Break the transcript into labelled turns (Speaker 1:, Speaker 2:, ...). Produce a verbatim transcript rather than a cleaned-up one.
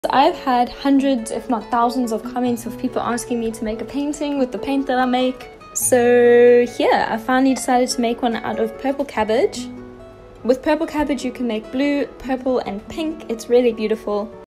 Speaker 1: I've had hundreds, if not thousands, of comments of people asking me to make a painting with the paint that I make. So here, I finally decided to make one out of purple cabbage. With purple cabbage you can make blue, purple and pink. It's really beautiful.